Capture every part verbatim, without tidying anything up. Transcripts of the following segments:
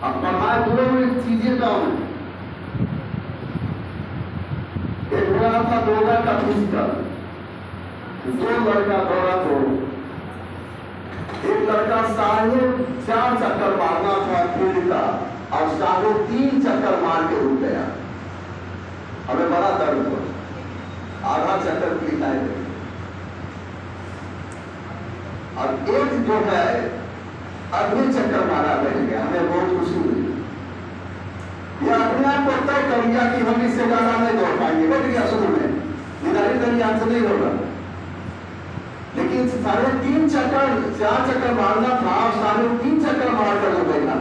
अब पढ़ाए दो चीजें कम है। एक हो रहा था दौरा का फिजिकल, दो लड़का दौड़ा तो एक लड़का साढ़े चार चक्कर मारना था फील्ड का और साढ़े तीन चक्कर मार के रुक गया। हमें बड़ा दर्द हुआ, आधा चक्कर लिखाए गए। और एक जो है आधे चक्कर मारा रह गया, हमें बहुत खुशी हुई। यह अपने आप को तय कर लिया कि हम इससे ज्यादा नहीं दौड़ पाएंगे, बच गया शुरू में, निर्धारित तरीके से नहीं होगा। लेकिन साढ़े तीन चक्कर चार चक्कर मारना था और साढ़े तीन चक्कर मारकर जो बैठा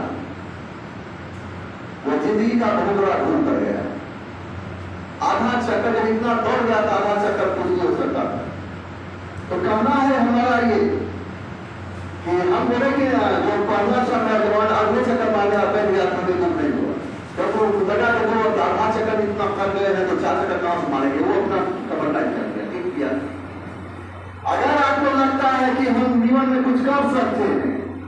वो जिंदगी का बहुत बड़ा भूल कर गया। आधा चक्कर जब इतना दौड़ गया था, आधा चक्कर कुछ नहीं हो सकता। तो कहना है हमारा ये कि हम बोले कि जो पहला समय जवान आधे चक्कर मारने बैठ गया था, हमें दुख नहीं हुआ। तो लगा कि वो आधा चक्कर इतना कर गए हैं तो चार चक्कर कहां से मारेंगे, वो अपना कमर टाइट कर दिया, ठीक किया। अगर आपको लगता है कि हम जीवन में कुछ कर सकते हैं,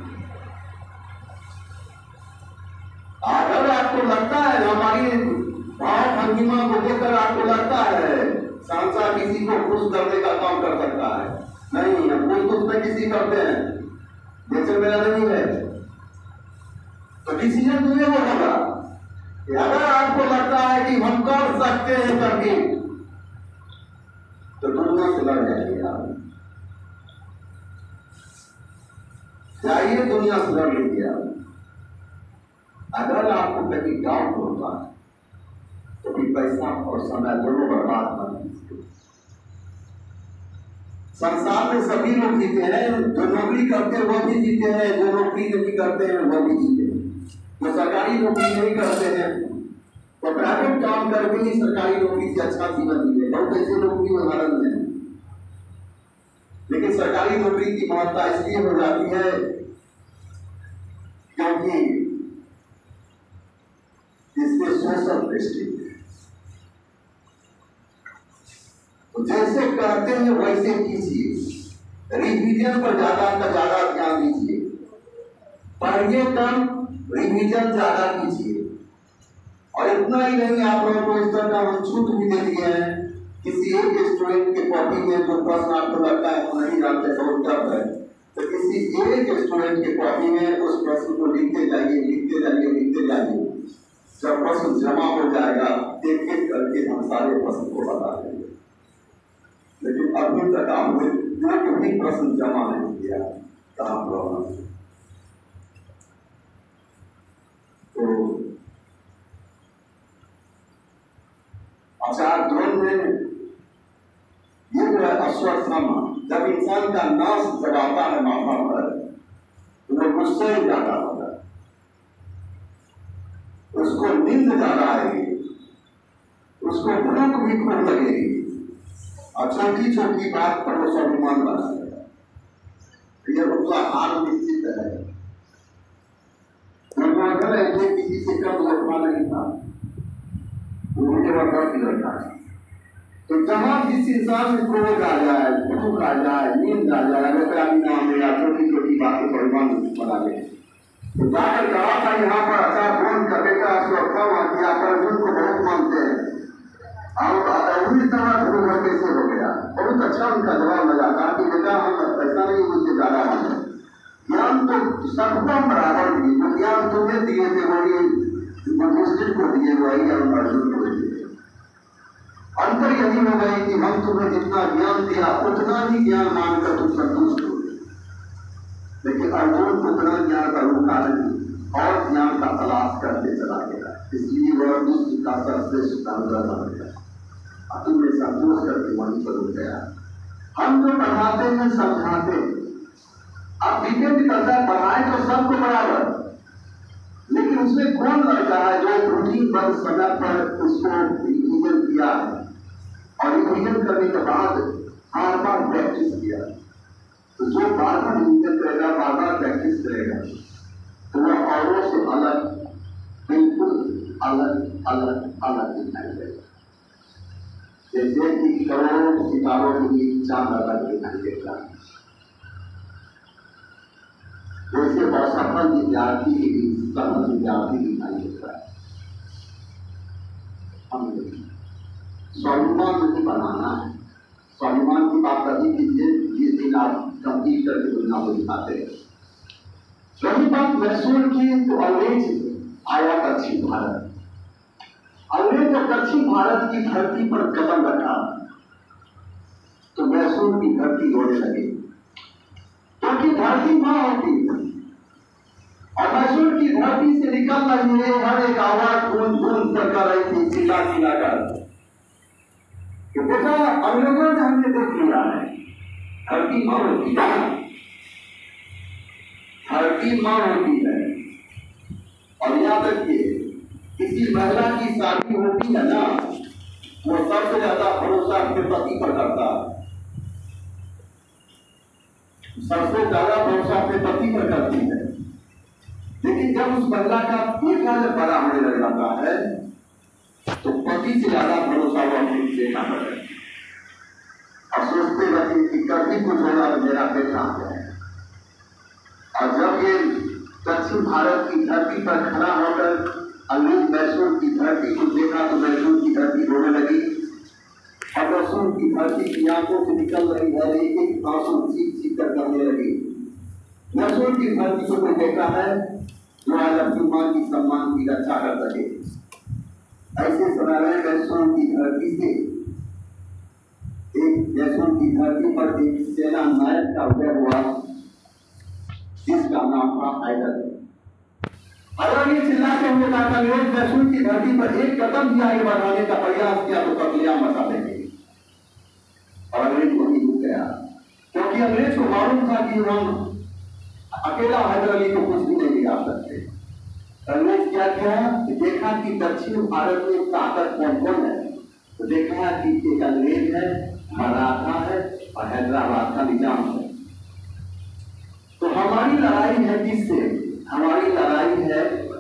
अगर आपको लगता है हमारी भाव भंगिमा को देखकर आपको लगता है सांसा किसी को खुश करने का काम कर सकता है, नहीं, हम खुश खुश में किसी करते हैं, नेचर मेरा नहीं है। तो डिसीजन मुझे वो होगा कि अगर आपको लगता है कि हम कर सकते हैं करके, तो दुनिया से लड़ जाइए आप, जाइए दुनिया से लड़ लीजिए आप। अगर आपको कभी डाउट होता है तो भी पैसा और समय दोनों बर्बाद मत कीजिए। संसार में सभी लोग जीते हैं, जो नौकरी करते हैं वो भी जीते हैं, जो नौकरी नहीं करते हैं वो भी जीते हैं, जो सरकारी नौकरी नहीं करते हैं तो प्राइवेट काम करके ही सरकारी नौकरी से अच्छा जीवन जीते। बहुत ऐसे लोग भी उदाहरण हैं। लेकिन सरकारी नौकरी की महत्ता इसलिए हो जाती है क्योंकि इसमें सोशल प्रेस्टीज है। तो जैसे कहते हैं वैसे कीजिए, रिवीजन पर ज्यादा का ज्यादा ध्यान दीजिए, पढ़िए कम, रिवीजन ज्यादा कीजिए। और इतना ही नहीं, आप लोगों को इस तरह का हम छूट भी दे दिए हैं, किसी एक स्टूडेंट के कॉपी में जो प्रश्न आपको लगता है वो नहीं जानते बहुत टफ है, तो किसी एक स्टूडेंट के कॉपी में उस प्रश्न को लिखते जाइए, लिखते जाइए, लिखते जाइए। जब प्रश्न जमा हो जाएगा, एक एक करके हम सारे प्रश्न को बता देंगे। लेकिन अभी तक आपने एक भी प्रश्न जमा नहीं किया, कहाँ प्रॉब्लम। तो आचार्य द्रोण ने ये जो है अश्वत्थामा, जब इंसान का नाश जब आता है माथा पर तो वो गुस्से ही ज्यादा होगा, उसको नींद ज्यादा आएगी, उसको भूख भी खूब लगेगी और छोटी छोटी बात पर वो स्वाभिमान बना देगा। ये उसका हाल निश्चित है। ऐसे किसी से कम लड़का नहीं था, मुझे वक्त लड़का था। तो जहां जिस इंसान में क्रोध आ जाए, भूख आ जाए, नींद आ जाए, नाम या छोटी छोटी बातें परिमाण बना ले, तो जाकर कहा था यहाँ पर आचार्य द्रोण का बेटा अश्वत्थामा कि आप अर्जुन को बहुत मानते हैं, और अर्जुन तरह गुरु कैसे हो गया। बहुत अच्छा उनका जवाब लगा था कि बेटा हम ऐसा नहीं, मुझसे ज्यादा है ज्ञान तो सबको बराबर दिए, जो ज्ञान तुम्हें दिए थे वही युधिष्ठिर को दिए, वही हम अर्जुन को दिए। अंतर यही हो गई कि हम तुम्हें जितना ज्ञान दिया उतना ही ज्ञान मानकर तुम संतुष्ट हो। लेकिन अर्जुन को उतना ज्ञान का रुका नहीं और ज्ञान का तलाश करते चला गया, इसलिए वह विश्व का सर्वश्रेष्ठ जानवर बन गया। तुमने संतोष करके वहीं पर रुक गया। हम जो पढ़ाते हैं समझाते हैं, अब डिपेंड करता है, पढ़ाए तो सबको बराबर, लेकिन उसमें कौन लड़का है जो रूटीन पर समय पर उसको रिवीजन किया है और रिवीजन करने के बाद बार बार प्रैक्टिस किया। तो जो बार बार रिवीजन करेगा, बार बार प्रैक्टिस करेगा, तो वह औरों से अलग, बिल्कुल अलग अलग अलग दिखाई देगा। जैसे कि करोड़ों सितारों के बीच चांद अलग दिखाई देता है, जैसे असफल विद्यार्थी के बीच उसका नतीजा भी दिखाई देता है। हमें स्वाभिमान नहीं बनाना है। स्वाभिमान की बात तभी कीजिए जिस दिन आप कंप्लीट करके दुनिया को दिखाते हैं। रही बात मैसूर की, तो अंग्रेज आया दक्षिण भारत। अंग्रेज जब दक्षिण भारत की धरती पर कदम रखा तो मैसूर की धरती रोने लगी, क्योंकि धरती मां होती है और मैसूर की धरती से निकल रही है हर एक आवाज गूंज गूंज कर कर रही थी, चिल्ला चिल्ला कर कि बेटा अंग्रेजों ने हमने देख लिया है, धरती मां होती है, धरती मां होती है। और याद रखिए, किसी महिला की शादी होती है ना, वो सबसे ज्यादा भरोसा अपने पति पर करता है, सबसे ज्यादा भरोसा अपने पति पर करती है। लेकिन जब उस महिला का बेटा जब बड़ा होने लग जाता है तो पति से ज्यादा भरोसा वो अपने बेटा पर है और सोचते रहते कि कभी कुछ होगा तो मेरा बेटा है। और जब ये दक्षिण भारत की धरती पर खड़ा होकर अंग्रेज मैसूर की धरती को देखा तो मैसूर की धरती रोने लगी और मैसूर की धरती की आंखों से निकल रही है एक एक आंसू चीख चीख कर करने लगी। मैसूर की धरती को कोई देखा है जो आज अपनी मां की सम्मान की रक्षा कर सके। ऐसे समय में मैसूर की धरती से एक मैसूर की धरती पर एक सेना नायक का उदय हुआ जिसका नाम था हैदर। अगर ये चिल्लाते हुए कहा अंग्रेज मैसूर की धरती पर एक कदम भी आगे बढ़ाने का प्रयास किया तो कतलेआम मचा देंगे। और अंग्रेज वही रुक गया, क्योंकि अंग्रेज को मालूम था कि हम अकेला हैदर अली को कुछ भी नहीं बिगाड़ सकते। अंग्रेज क्या किया, देखा कि दक्षिण भारत में ताकत कौन कौन है, तो देखा कि एक अंग्रेज है, मराठा है और हैदराबाद का निजाम है। तो हमारी लड़ाई है किससे? हमारी लड़ाई है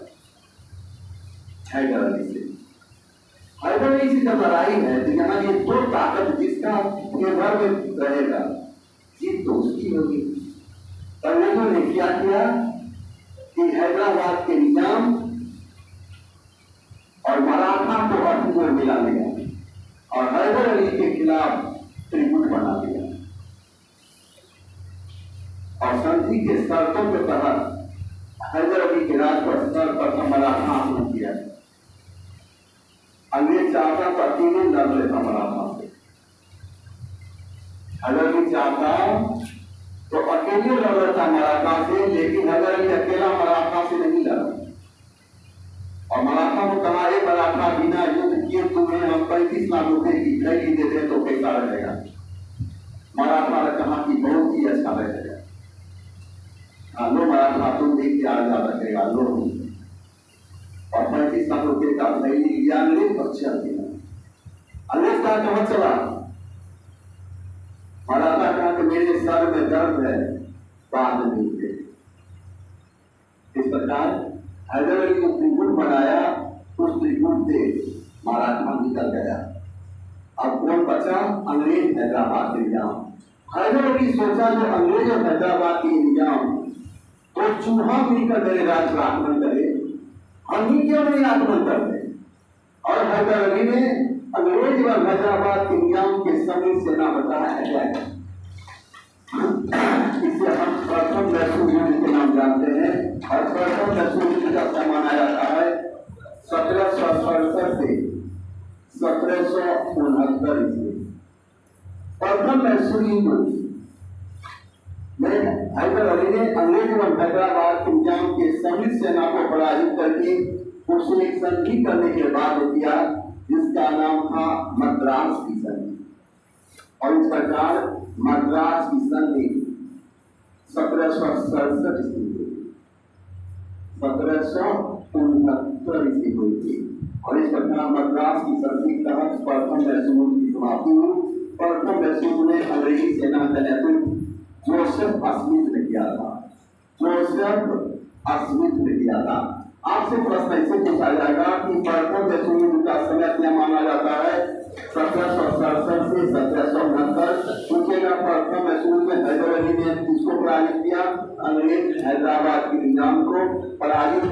हैदर अली से। हैदर अली से जब लड़ाई है तो यहाँ ये दो ताकत जिसका घर में रहेगा जीत तो उसकी होगी। अंग्रेजों ने क्या किया कि हैदराबाद के निजाम और मराठा को अपनी ओर मिला लिया और हैदर अली के खिलाफ त्रिपुट बना दिया और संधि के शर्तों के तहत हैदर अली के राज पर सर्वप्रथम मराठा आक्रमण किया। अंग्रेज चाहता तो अकेले लड़ लेता मराठा से, हैदर अली चाहता तो अकेले लड़ लेता मराठा से, लेकिन हैदर अली अकेला मराठा से नहीं लड़ा और मराठा को कहा है मराठा बिना युद्ध किए तुम्हें हम पैंतीस लाख रुपए की खरीदी दे दे तो कैसा रहेगा? मराठा ने कहा कि बहुत ही अच्छा रहेगा। लो मराठा तुम देख के आजा रखेगा लो, और पैंतीस लाख रुपए का खरीदी लिया अंग्रेज पक्ष दिया। अंग्रेज का कहा चला, मराठा कहा कि मेरे सर में दर्द है, बाद में मिलते। इस प्रकार हैदर अली को त्रिपुट बनाया, उस त्रिपुट से मराठा निकल गया। अब कौन बचा? अंग्रेज हैदराबाद के निजाम। हैदर अली सोचा जो अंग्रेज और हैदराबाद के निजाम तो चूहा मिलकर मेरे राज्य पर आक्रमण करे, हम ही क्यों नहीं आक्रमण करते? और हैदर अली ने अंग्रेज और हैदराबाद के निजाम के सभी सेना बताया है। इसे हम प्रथम मैसूर युद्ध के नाम जानते हैं और प्रथम मैसूर युद्ध का समय मनाया जाता है सत्रह सौ सड़सठ से सत्रह सौ उनहत्तर ईस्वी। प्रथम मैसूर युद्ध में हैदर अली ने अंग्रेज और हैदराबाद के निजाम के सम्मिलित सेना को पराजित करके उससे एक संधि करने के बाद किया जिसका नाम था मद्रास की संधि। और इस प्रकार मद्रास की संधि सत्रह सौ सड़सठ ईस्वी सत्रह सौ उनहत्तर ईस्वी हुई थी। और इस प्रकार मद्रास की संधि के तहत प्रथम मैसूर की समाप्ति हुई। प्रथम मैसूर में अंग्रेजी सेना का नेतृत्व जोसेफ स्मिथ ने किया था। जोसेफ स्मिथ ने किया था। आपसे प्रश्न ऐसे पूछा जाएगा कि प्रथम मैसूर युद्ध का समय क्या माना जाता है? सत्रह सौ सड़सठ से सत्रह सौ उनहत्तर। पूछेगा प्रथम मैसूर में हैदर अली ने किसको पराजित किया? अंग्रेज हैदराबाद के निजाम को पराजित करके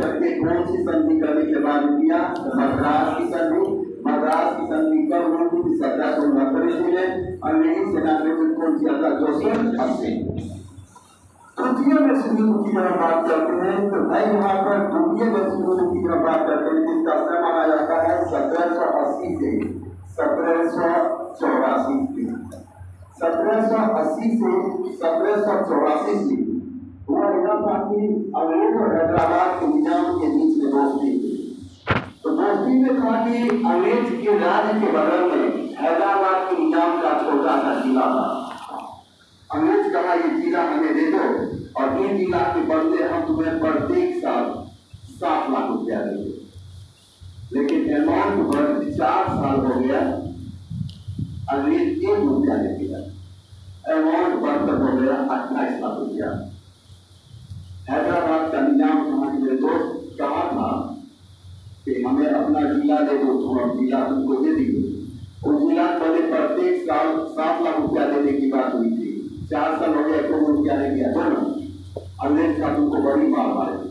कौन सी संधि करने के बाद किया? मद्रास की संधि। मद्रास की संधि कब हुई थी? सत्रह सौ उनहत्तर ईस्वी में। अंग्रेजी सेना में कौन किया था? Joseph Hastings. तृतीय विश्व युद्ध की जब बात करते हैं तो भाई यहाँ पर द्वितीय विश्व युद्ध की जब बात करते हैं जिसका समय माना जाता है सत्रह सौ अस्सी से सत्रह सौ चौरासी सत्रह सौ अस्सी से सत्रह सौ चौरासी से हुआ यह था कि अंग्रेज और हैदराबाद के निजाम के बीच में दोस्ती थी। तो दोस्ती में था कि अंग्रेज के राज्य के बगल में हैदराबाद के निजाम का छोटा सा जिला था। अंग्रेज कहा ये जिला हमें दे दो और इन जिला के बदले हम तुम्हें प्रत्येक साल सात लाख रुपया देंगे। लेकिन अमाउंट बढ़ चार साल हो गया, अंग्रेज एक रुपया नहीं दिया। अमाउंट बढ़कर हो गया अट्ठाईस लाख रुपया। हैदराबाद का निजाम कहा मेरे दोस्त कहा था कि हमें अपना जिला दे दो, तो हम जिला तुमको दे देंगे। उस जिला पहले प्रत्येक साल सात लाख रुपया देने की बात हुई थी। चार साल हो गया तो रुपया नहीं दिया दोनों। अंग्रेज का तुमको बड़ी मार मारे।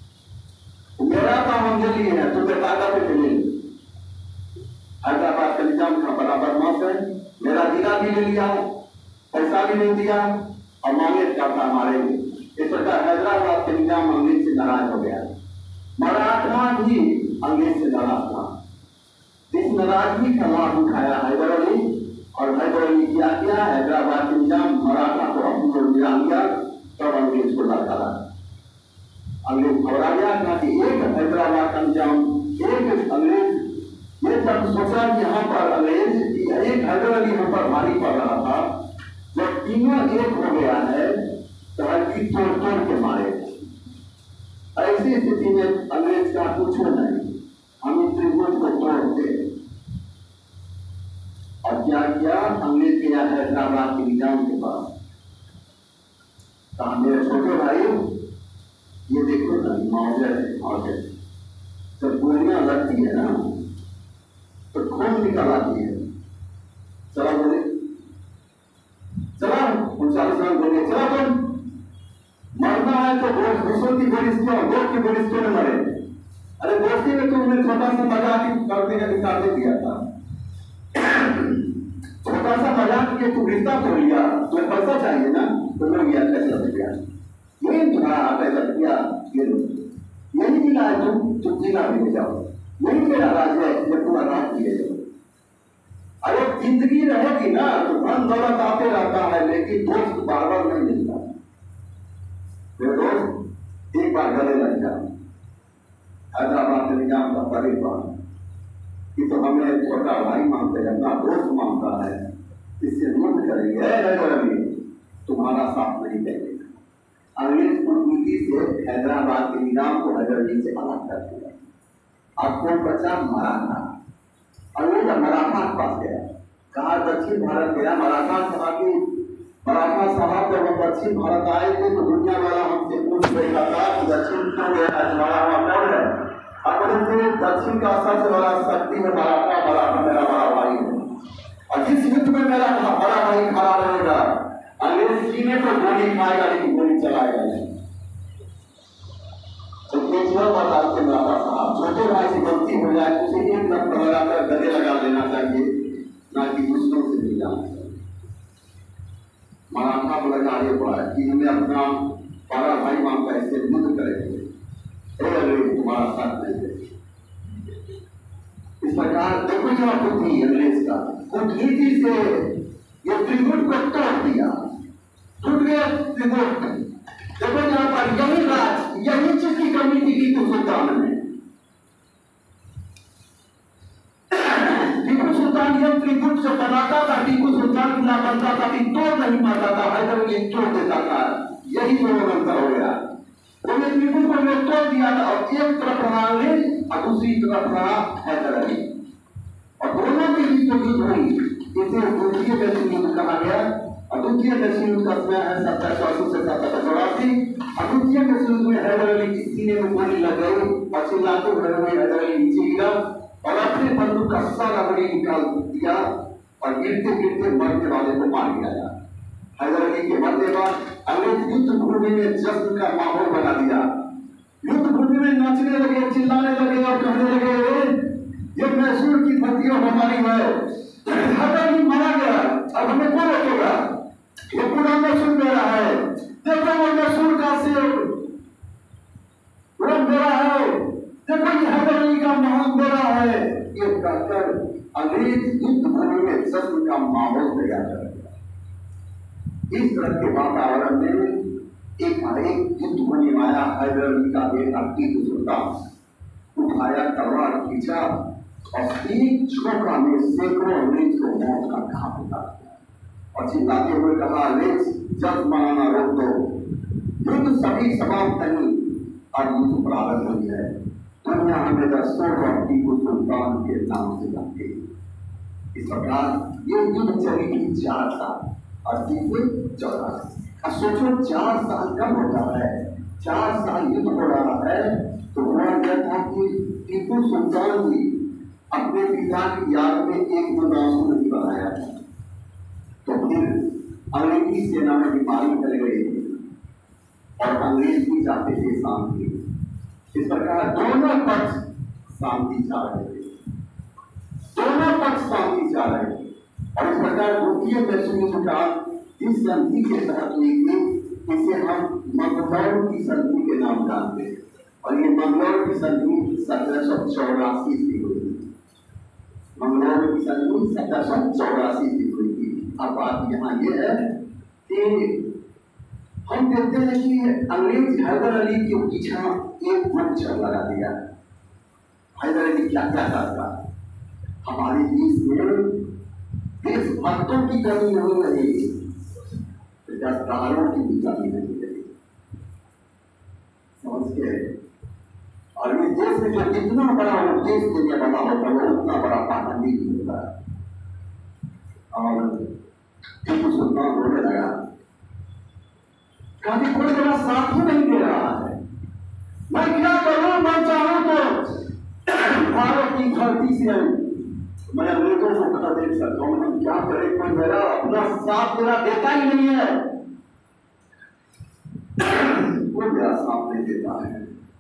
मेरा काम हम लिए है, तुम्हें ताकत पे चले। हैदराबाद का निजाम का बड़ा बदमाश है, मेरा जिला भी ले लिया, पैसा भी नहीं दिया और मांगे करता मारेंगे। इस प्रकार हैदराबाद के निजाम अंग्रेज से नाराज हो गया। मराठा भी अंग्रेज से नाराज था। इस नाराजगी का लाभ उठाया हैदर अली और हैदर अली क्या किया? हैदराबाद के निजाम मराठा को अपनी ओर मिला लिया, तब अंग्रेज को लड़का अंग्रेज घबरा गया था कि एक हैदराबाद का निजाम एक अंग्रेज ये सब सोचा कि यहाँ पर अंग्रेज एक हैदर अली यहाँ पर भारी पड़ रहा था। जब तीनों एक हो गया है तो हल्की तोड़ तोड़ के मारे। ऐसी स्थिति में अंग्रेज का कुछ नहीं, हम इस त्रिभुज को तोड़ते और क्या किया? अंग्रेज गया हैदराबाद के निजाम के पास। कहा मेरे छोटे भाई ये देखो ना मौजर मौजर जब गोलियां लगती है ना तो खून निकल आती है। चला बोले चला उनचालीस रन बोले चला तुम मरना है तो दूसरों की गोली क्यों दोस्त की गोली क्यों न मरे? अरे दोस्ती में तुमने छोटा सा मजाक करने का निकाल दिया था। छोटा सा मजाक के तुम रिश्ता तोड़ लिया, तुम्हें पैसा चाहिए ना तो लोग यार पैसा दे दिया, यही तुम्हारा पैसा दिया, ये यही मिला है, तुम तुम जिला भी ले जाओ, यही मेरा राज है, जब पूरा राज दिए जाओ। अरे जिंदगी रहेगी ना तो धन दौलत आते रहता है, लेकिन दोस्त बार बार नहीं मिलता। मेरे दोस्त एक बार गले लग जाए हैदराबाद के निजाम का बड़े बात कि तो हमें छोटा भाई मानते हैं, अपना दोस्त मानता है, इससे युद्ध करेंगे हैदराबाद तुम्हारा साथ नहीं देंगे। अंग्रेज कूटनीति से हैदराबाद के निजाम को हैदर अली से अलग कर दिया। अब कौन बचा? मराठा। अंग्रेज मराठा के पास गया, कहा दक्षिण भारत गया। मराठा कहा कि मराठा साहब जब हम दक्षिण भारत आए थे तो दुनिया वाला हमसे पूछ रहा था कि दक्षिण क्यों गया, तुम्हारा वहां कौन है? अपने दक्षिण का सबसे बड़ा शक्ति है मराठा, मराठा मेरा बड़ा भाई है और जिस युद्ध में मेरा बड़ा भाई खड़ा रहेगा अंग्रेज सीने को गोली खाएगा लेकिन गोली चलाएगा नहीं। तो बताते मराठा साहब छोटे भाई से गलती हो जाए तो उसे एक नंबर लगाकर गले लगा देना चाहिए, ना कि दूसरों से भी जाना चाहिए। मराठा को लगा ये पड़ा कि हमें अपना बड़ा भाई मानता है, इससे युद्ध करेंगे, तुम्हारा साथ नहीं है। इस प्रकार देखो जहाँ बुद्धि अंग्रेज का कूटनीति से ये त्रिगुट को तोड़ दिया, टूट गया त्रिगुट। देखो जहाँ पर यही राज यही चीज की कमी थी टीपू सुल्तान में। टीपू सुल्तान यह त्रिगुट जो बनाता था, टीपू सुल्तान की ना बनता था कि तोड़ नहीं पाता था, हैदर अली तोड़ देता था। यही दोनों अंतर हो गया। उन्हें त्रिभुज को मैं तोड़ दिया था और एक तरफ रहा अंग्रेज और दूसरी तरफ रहा हैदर अली और दोनों के बीच जो युद्ध हुई इसे द्वितीय विश्व युद्ध कहा गया। और द्वितीय विश्व युद्ध का समय है सत्रह सौ अस्सी से सत्रह सौ चौरासी। और द्वितीय विश्व युद्ध में हैदर अली की सीने में गोली लग गई और चिल्लाते हुए हैदर अली नीचे गिरा और अपने बंदूक का सारा गोली निकाल दिया और गिरते गिरते मरने वाले को मार दिया। हैदर के मरने बाद अंग्रेज युद्ध भूमि में जश्न का माहौल बना दिया। युद्ध भूमि में नाचने लगे, चिल्लाने लगे और कहने लगे ये मैसूर की धरतियों हमारी है, हैदर अली मारा गया, अब हमें कौन रोकेगा? ये पूरा मैसूर मेरा है, देखो वो मैसूर का सेब वो मेरा है, देखो ये हैदर अली का महल मेरा है। ये कहकर अंग्रेज युद्ध भूमि में जश्न का माहौल तैयार कर दिया। इस तरह के वातावरण में एक एक युद्ध होने आया। हैदर अली का बेटा टीपू सुल्तान उठाया, तलवार खींचा और एक झोंका में सैकड़ों अंग्रेज को मौत का घाट उतार दिया और चिल्लाते हुए कहा, अंग्रेज जब मनाना रोक दो, युद्ध सभी समाप्त नहीं, अब युद्ध प्रारंभ हुई है। दुनिया हमें दस्तूर और टीपू सुल्तान के नाम से जानती है। इस प्रकार ये युद्ध चली थी चार साल, अस्सी से चौरासी। अब सोचो चार साल कब होता है, चार साल युद्ध हो रहा है, तो हुआ यह था कि टीपू सुल्तान जी अपने पिता की याद में एक दो नासू नहीं बनाया था। तो फिर अंग्रेजी सेना में बीमारी फैल गई थी और अंग्रेज भी चाहते थे शांति। इस प्रकार दोनों पक्ष शांति चाह रहे थे, दोनों पक्ष शांति चाह रहे थे और इस प्रकार द्वितीय मैसूरी सुल्तान इस संधि के तहत हुई थी, इसे हम मंगलौर की संधि के नाम जानते हैं और ये मंगलौर की संधि सत्रह सौ चौरासी से हुई थी। मंगलौर की संधि सत्रह सौ चौरासी से हुई थी। अब बात यहाँ ये है कि हम देखते हैं कि अंग्रेज हैदर अली के पीछा एक मच्छर लगा दिया। हैदर अली क्या क्या करता, हमारे देश में देशभक्तों की कमी नहीं रही, दस्तारों की भी कमी नहीं रही, समझ के। और इस देश में जो जितना बड़ा उद्देश्य के लिए बना होता है वो उतना बड़ा पाबंदी नहीं होता है। और टीपू सुल्तान रोने लगा, कभी कोई मेरा साथ ही नहीं दे रहा है, मैं क्या करूं? मैं चाहूं तो भारत की धरती से मैं अंग्रेजों को खड़ा देख सकता हूं, हम क्या करें? कोई मेरा अपना साथ मेरा देता ही नहीं है, कोई मेरा साथ नहीं देता है।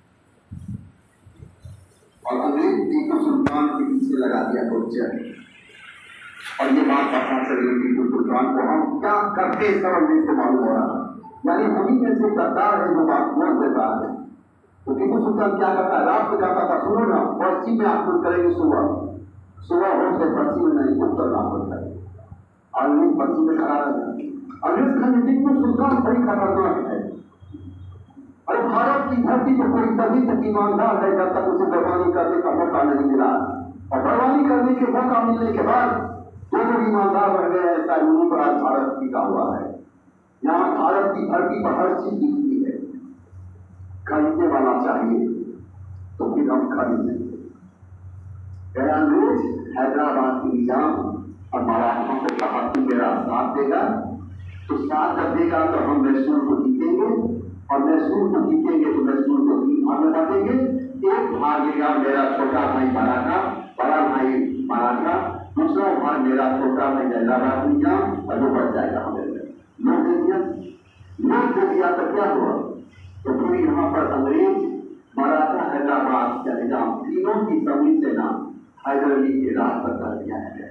और अंग्रेज टीपू सुल्तान के पीछे लगा दिया गोचर। और ये बात पता चली टीपू सुल्तान को, हम क्या करते इसका अंग्रेज को मालूम हो रहा, यानी हम ही कैसे गद्दार है जो बात बोल देता है। तो टीपू सुल्तान क्या करता है, रात को जाता था, सुनो ना पर्ची में आप करेंगे, सुबह सुबह हो तो पर्ची में नहीं उत्तर ना पड़ता है, अंग्रेज पर्ची में खड़ा रहता है। अंग्रेज खाने टीपू सुल्तान बड़ी खतरनाक है। अरे भारत की धरती को कोई तभी तक ईमानदार है जब तक उसे बर्बादी करने का मौका नहीं मिला, और बर्बादी करने के मौका मिलने के बाद जो लोग ईमानदार रह गए, ऐसा उन्हीं पर आज भारत टिका हुआ है। यहाँ भारत की धरती पर हर चीज दिखती है, खरीदने वाला चाहिए तो फिर हम खरीद लेंगे। गया अंग्रेज हैदराबाद की निजाम और मराठा को कहा कि मेरा साथ देगा, तो साथ जब देगा तो हम मैसूर को जीतेंगे, और मैसूर को जीतेंगे तो मैसूर को तीन भाग में बांटेंगे। एक भाग लेगा मेरा छोटा भाई मराठा, बड़ा भाई मराठा, दूसरा भाग मेरा छोटा भाई हैदराबाद निजाम, और वो बढ़ जाएगा हमें। लोग दे दिया, लोग दे दिया तो क्या हुआ? तो फिर यहाँ पर अंग्रेज, मराठा, हैदराबाद का निजाम तीनों की सभी सेना हैदर अली के राह पर कर दिया है।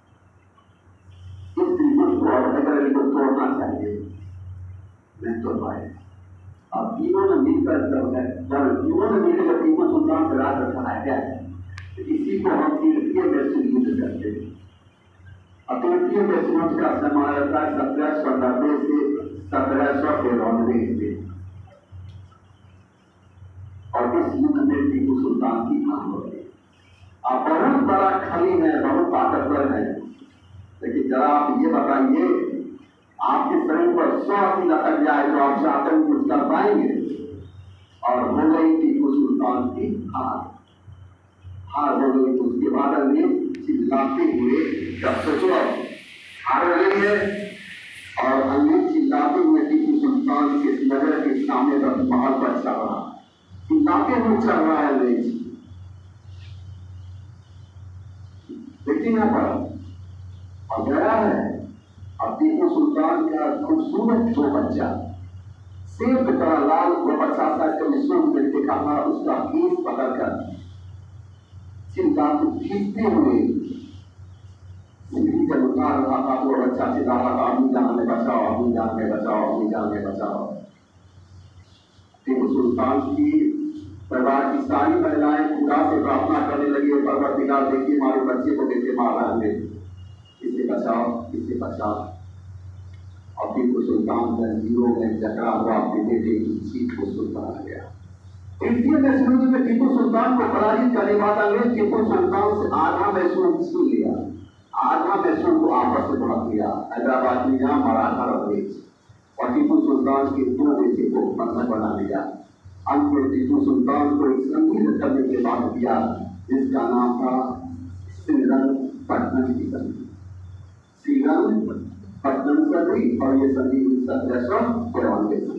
इस त्रिभुज को और हैदर अली को तोड़ना चाहिए, नहीं तोड़ पाए। अब तीनों ने मिलकर जब है जब तीनों ने मिलकर टीपू सुल्तान से राह रखा गया है, इसी को हम तृतीय मैसूर युद्ध करते हैं। अब तृतीय मैसूर का समय रहता है सत्रह सौ नब्बे से सत्रह सौ तिरानवे से, और इस युद्ध में टीपू सुल्तान की हार हो गई। अब बहुत बड़ा खली है, बहुत ताकतवर है, लेकिन जरा आप ये बताइए, आपके शरीर पर सौ की लटक जाए तो आप चाहते हैं कुछ कर पाएंगे? और हो गई टीपू सुल्तान की हार, हार हो गई। तो उसके बाद अंग्रेज चिल्लाते हुए, जब सोचो हार हो गई है और अंग्रेज चिल्लाते हुए टीपू सुल्तान के नगर के सामने पर महल पर चढ़ रहा, चिल्लाते हुए चढ़ रहा है अंग्रेज। देखिए यहाँ पर और गया है। अब टीपू सुल्तान का खूबसूरत दो बच्चा सेब की तरह लाल वो बच्चा शायद कभी सोच में देखा था, उसका केस पकड़कर चिंता को खींचते हुए सीढ़ी जब उतार रहा था, वो बच्चा चिल्ला रहा था, अम्मी जान में बचाओ, अम्मी जान में बचाओ, अम्मी जान में बचाओ। टीपू सुल्तान की परिवार की सारी महिलाएं खुदा से प्रार्थना करने लगी, परवरदिगार देखिए हमारे बच्चे को कैसे मार रहे हैं, इसे बचाओ, इसे बचाओ। और टीपू सुल्तान जंजीरों में जकड़ा हुआ अपने बेटे की चीख को सुन पा गया। तृतीय मैसूर में टीपू सुल्तान को पराजित करने वाला अंग्रेज टीपू सुल्तान से आधा मैसूर छीन लिया, आधा मैसूर को आपस में बांट लिया। हैदराबाद में जहां मराठा अंग्रेज और टीपू सुल्तान के दो बेटे को बंधक बना लिया। अंत में टीपू सुल्तान को एक संधि करने के बाद दिया जिसका नाम था श्रीरंगपट्टनम की संधि, श्रीरंगपट्टनम संधि, और ये संधि सत्रह सौ तिरानवे थी।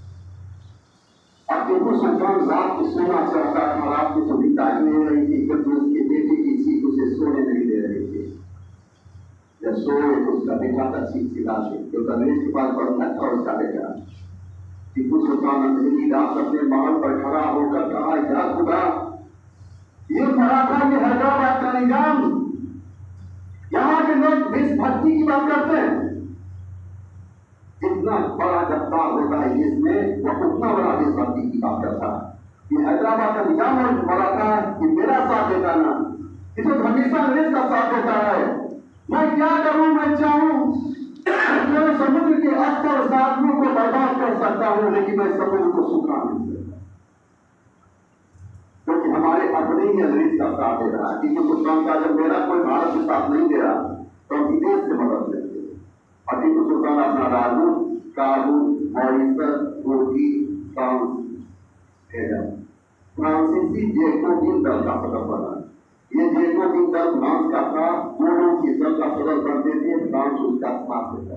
अब टीपू सुल्तान रात को सोना चाहता था, रात को तो नींद नहीं रही थी, क्योंकि उसके बेटे की चीख उसे सोने नहीं दे रही थी। जब सोए तो उसका बेटा का चीख चिल्ला थे, क्योंकि अंग्रेज के पास बढ़ना था उसका बेटा। टीपू सुल्तान अंधेरी रात अपने महल पर खड़ा होकर कहा, या खुदा, ये मराठा ये हैदराबाद का निजाम, यहाँ के लोग देशभक्ति की बात करते हैं, जितना बड़ा गद्दार होता है इसमें वो उतना बड़ा देशभक्ति की बात करता है। ये हैदराबाद का निजाम और मराठा ये मेरा साथ देता ना, ये तो हमेशा अंग्रेज का साथ देता है। मैं क्या करूं, मैं चाहूं मैं समुद्र के अस्तर साधनों को बर्बाद कर सकता हूं, लेकिन मैं समुद्र को सुखा नहीं सकता, क्योंकि हमारे अपने ही अंग्रेज का साथ दे रहा है। टीपू सुल्तान का जब मेरा कोई भारत के साथ नहीं दे रहा तो हम विदेश से मदद लेते। और टीपू सुल्तान अपना राजू काबू मॉरिशस तुर्की फ्रांस फ्रांसीसी जैकोबिन दल का सदस्य बना। ये जैकोबिन दल फ्रांस का था, वो लोग इस दल का सदस्य बनते थे, फ्रांस उसका साथ देता।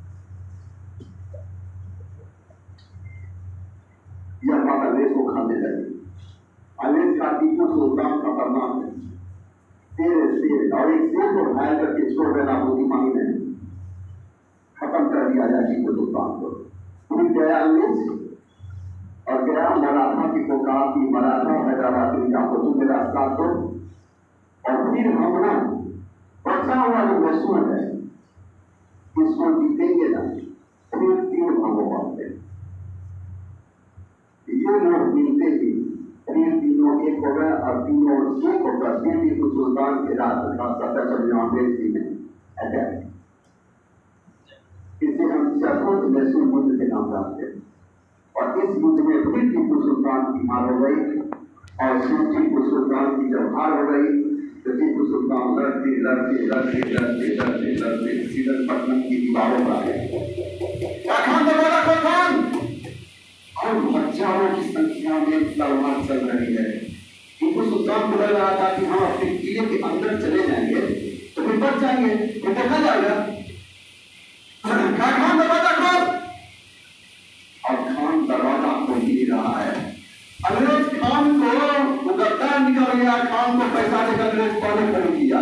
यह बात अंग्रेज को खाने लगी। अंग्रेज का टीपू सुल्तान का फरमान है, तेरे शेर और एक शेर को घायल करके छोड़ देना बुद्धिमानी ने खत्म कर दिया जाए टीपू सुल्तान को। फिर गया अंग्रेज और गया मराठा की को कहा कि मराठा हैदराबाद के निजाम को तुम मेरा साथ दो, और फिर हम ना बचा हुआ जो मैसूर है इसको जीतेंगे ना, फिर तीन भागों बांटते ये लोग मिलते ही फिर तीनों एक हो गए और तीनों एक होकर फिर टीपू सुल्तान के राज का सत्रह सौ निन्यानवे ईस्वी में अटैक। इसे हम चतुर्थ मैसूर युद्ध के नाम जानते हैं। और इस युद्ध में फिर टीपू सुल्तान की हार हो गई, और फिर टीपू सुल्तान की जब हार हो गई तो टीपू सुल्तान लड़ते लड़ते लड़ते लड़ते लड़ते लड़ते श्रीरंगपट्टनम की दीवारों पर आ गए। और हजारों की संख्या में तलवार चल रही है। टीपू सुल्तान को लग रहा था कि हम अपने किले के अंदर चले जाएंगे तो फिर बच जाएंगे, तो देखा जाएगा। खान दरवाजा खोल, और खान दरवाजा खोल ही रहा है। अंग्रेज खान को गद्दार निकल गया, खान को पैसा देकर अंग्रेज पहले खड़ी किया।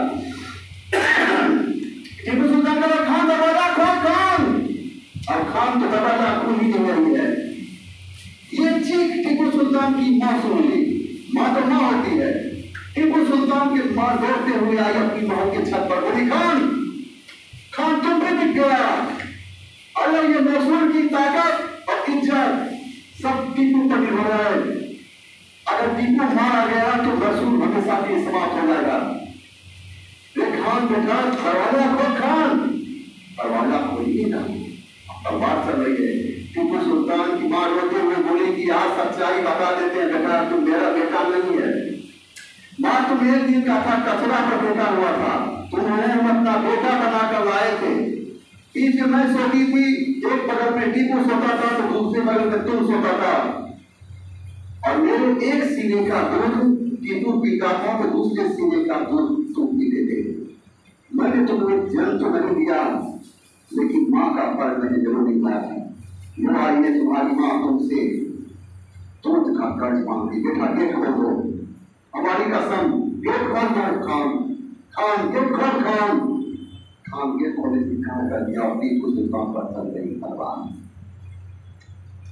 टीपू सुल्तान का खान दरवाजा खोल, खान, और खान तो दरवाजा खोल ही नहीं रही है। ये चीख टीपू सुल्तान की मां सुन ली। मां तो मां होती है। टीपू सुल्तान के मां दौड़ते हुए आई अपनी महल के छत पर, बोली खान, खान तुम भी दिख गया। अगर ये मैसूर की ताकत और इज्जत सब टीपू पर निर्भर है। अगर टीपू मारा गया तो मैसूर हमेशा के लिए समाप्त हो जाएगा। खान बेटा दरवाजा खोल, खान दरवाजा खोलिए ना, तलवार चल रही है। टीपू सुल्तान की मां रोते हुए बोली कि आज सच्चाई बता देते हैं, बेटा तुम मेरा बेटा नहीं है। मां तुम एक दिन का था कचरा पर बेटा हुआ था, तुम्हें हम अपना बेटा बनाकर लाए थे। बीच में सोती थी, एक बगल में टीपू सोता था तो दूसरे बगल में तुम सोता था, और मेरे एक सीने का दूध टीपू पीता था तो दूसरे सीने का दूध तुम पीते थे। मैंने तुम्हें जन्म तो नहीं दिया, लेकिन माँ का फर्ज मैंने जरूर निभाया था। आई ने तुम्हारी माँ तुमसे दूध का कर्ज मांग ली, बेटा गेट खोल दो, हमारी कसम गेट खोल दो। खान खान गेट खोल, खान खान गेट खोलने से इनकार कर दिया और टीपू सुल्तान पर चल गई तलवार।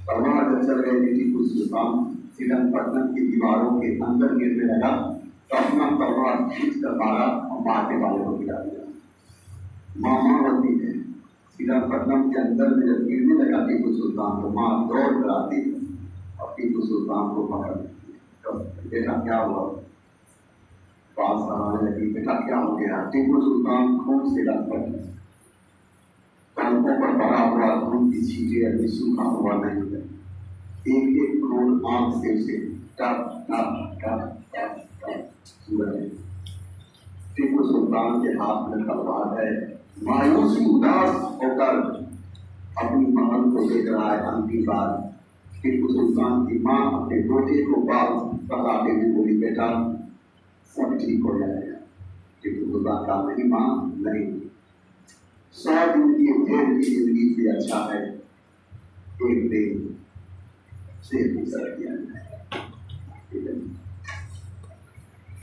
तलवार जब चल गए थे टीपू सुल्तान श्रीरंगपट्टनम की दीवारों के अंदर गिरने लगा तो अपना तलवार खींच कर मारा और मारने वाले को गिरा दिया। मामावती ने श्रीरंगपट्टनम के अंदर में जब गिरने लगा टीपू सुल्तान तो माँ दौड़ कर आती और टीपू सुल्तान को पकड़ तो बेटा क्या हुआ, पास आने लगी, बेटा क्या हो गया। टीपू सुल्तान खून से लथपथ, टंकों पर भरा हुआ खून की छींटे अभी सूखा हुआ नहीं है। एक एक खून आंख से उसे टप टप टप टप टप सूरज। टीपू सुल्तान के हाथ में तलवार है, मायूसी उदास होकर अपनी महल को देख रहा है। अंतिम बार टीपू सुल्तान की माँ अपने बेटे को बाल पकड़ाते हुए बोली, बेटा सब ठीक हो जाएगा। टीपू सुल्तान का नहीं माँ नहीं, सौ दिन की ढेर की जिंदगी से अच्छा है एक दिन से गुजर गया।